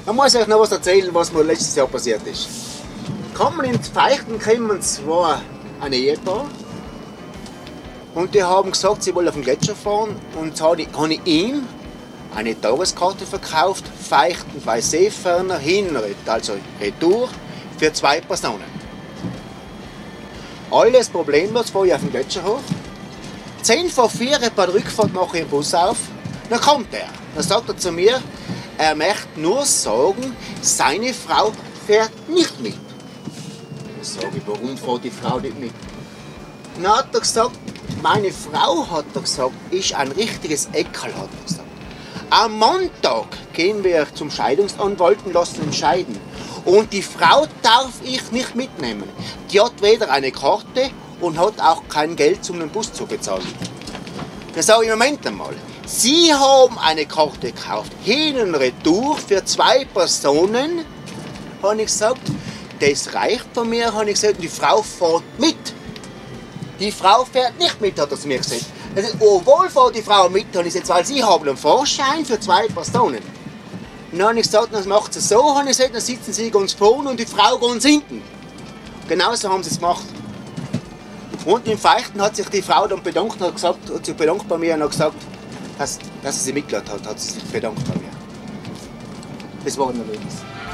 Man muss euch noch was erzählen, was mir letztes Jahr passiert ist. Kommen in Feichten kommen zwei ein Ehepaar und die haben gesagt, sie wollen auf den Gletscher fahren und habe ich ihm eine Tageskarte verkauft, Feichten bei Seeferner hin, also Retour, für 2 Personen. Alles problemlos, fahre ich auf den Gletscher hoch. 10 vor 4 bei der Rückfahrt mache ich den Bus auf. Dann kommt er. Dann sagt er zu mir, er möchte nur sagen, seine Frau fährt nicht mit. Dann sage ich, warum fährt die Frau nicht mit? Dann hat er gesagt, meine Frau, hat er gesagt, ist ein richtiges Eckerl, hat er gesagt. Am Montag gehen wir zum Scheidungsanwalt und lassen ihn scheiden. Und die Frau darf ich nicht mitnehmen. Die hat weder eine Karte und hat auch kein Geld, um den Bus zu bezahlen. Dann sage ich, Moment einmal. Sie haben eine Karte gekauft, hin und retour für 2 Personen. Habe ich gesagt, das reicht von mir, habe ich gesagt, die Frau fährt mit. Die Frau fährt nicht mit, hat er zu mir gesagt. Obwohl fährt die Frau mit, habe ich gesagt, weil sie haben einen Fahrschein für 2 Personen. Und dann habe ich gesagt, dann macht sie so, habe ich gesagt, dann sitzen sie ganz vorne und die Frau ganz hinten. Genauso haben sie es gemacht. Und in Feichten hat sich die Frau dann bedankt, hat sich bedankt bei mir und hat gesagt, dass sie mitgeladen hat, hat sie sich bedankt bei mir. Das war ein Erlebnis.